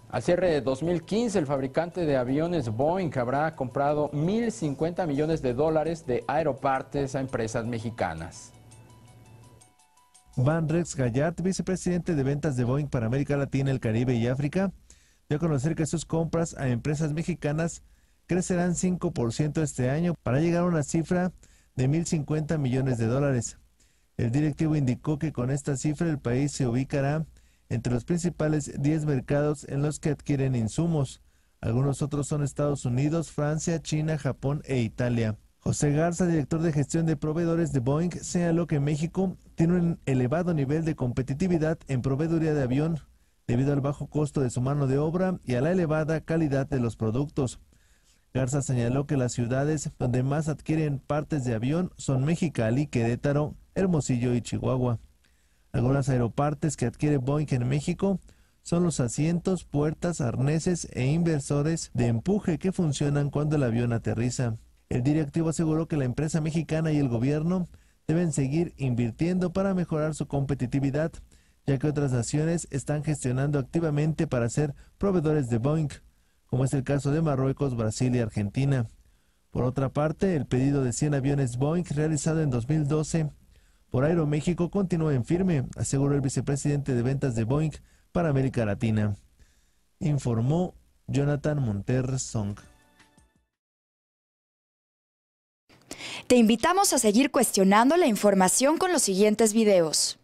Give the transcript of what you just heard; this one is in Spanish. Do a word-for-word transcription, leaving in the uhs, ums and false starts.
Al cierre de dos mil quince, el fabricante de aviones Boeing habrá comprado mil cincuenta millones de dólares de aeropartes a empresas mexicanas. Van Rex Gallart, vicepresidente de ventas de Boeing para América Latina, el Caribe y África, dio a conocer que sus compras a empresas mexicanas crecerán cinco por ciento este año para llegar a una cifra de mil cincuenta millones de dólares. El directivo indicó que con esta cifra el país se ubicará entre los principales diez mercados en los que adquieren insumos. Algunos otros son Estados Unidos, Francia, China, Japón e Italia. José Garza, director de gestión de proveedores de Boeing, señaló que México tiene un elevado nivel de competitividad en proveeduría de avión debido al bajo costo de su mano de obra y a la elevada calidad de los productos. Garza señaló que las ciudades donde más adquieren partes de avión son Mexicali, Querétaro, Hermosillo y Chihuahua. Algunas aeropartes que adquiere Boeing en México son los asientos, puertas, arneses e inversores de empuje que funcionan cuando el avión aterriza. El directivo aseguró que la empresa mexicana y el gobierno deben seguir invirtiendo para mejorar su competitividad, ya que otras naciones están gestionando activamente para ser proveedores de Boeing, como es el caso de Marruecos, Brasil y Argentina. Por otra parte, el pedido de cien aviones Boeing realizado en dos mil doce por Aeroméxico continúa en firme, aseguró el vicepresidente de ventas de Boeing para América Latina. Informó Jonathan Monter Song. Te invitamos a seguir cuestionando la información con los siguientes videos.